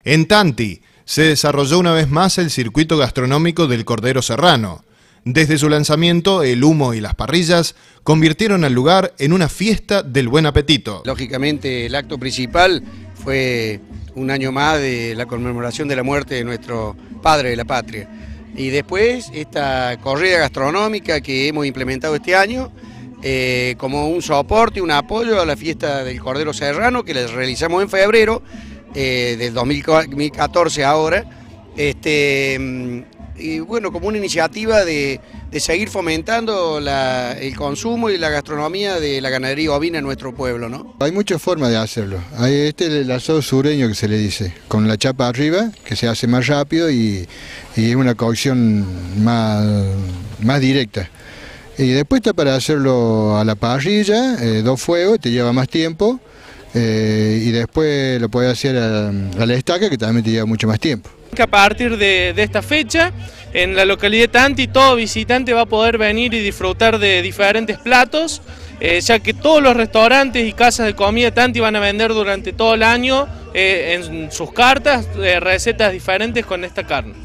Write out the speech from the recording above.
En Tanti se desarrolló una vez más el circuito gastronómico del Cordero Serrano. Desde su lanzamiento, el humo y las parrillas convirtieron al lugar en una fiesta del buen apetito. Lógicamente, el acto principal fue un año más de la conmemoración de la muerte de nuestro padre de la patria. Y después, esta corrida gastronómica que hemos implementado este año, como un soporte, un apoyo a la fiesta del Cordero Serrano, que la realizamos en febrero del 2014 ahora, y bueno, como una iniciativa de seguir fomentando el consumo y la gastronomía de la ganadería ovina en nuestro pueblo, ¿no? Hay muchas formas de hacerlo. Hay el asado sureño que se le dice, con la chapa arriba, que se hace más rápido y es una cocción más directa. Y después está para hacerlo a la parrilla, dos fuegos, te lleva más tiempo. Y después lo puedes hacer a la estaca, que también te lleva mucho más tiempo. A partir de esta fecha, en la localidad de Tanti, todo visitante va a poder venir y disfrutar de diferentes platos, ya que todos los restaurantes y casas de comida Tanti van a vender durante todo el año en sus cartas recetas diferentes con esta carne.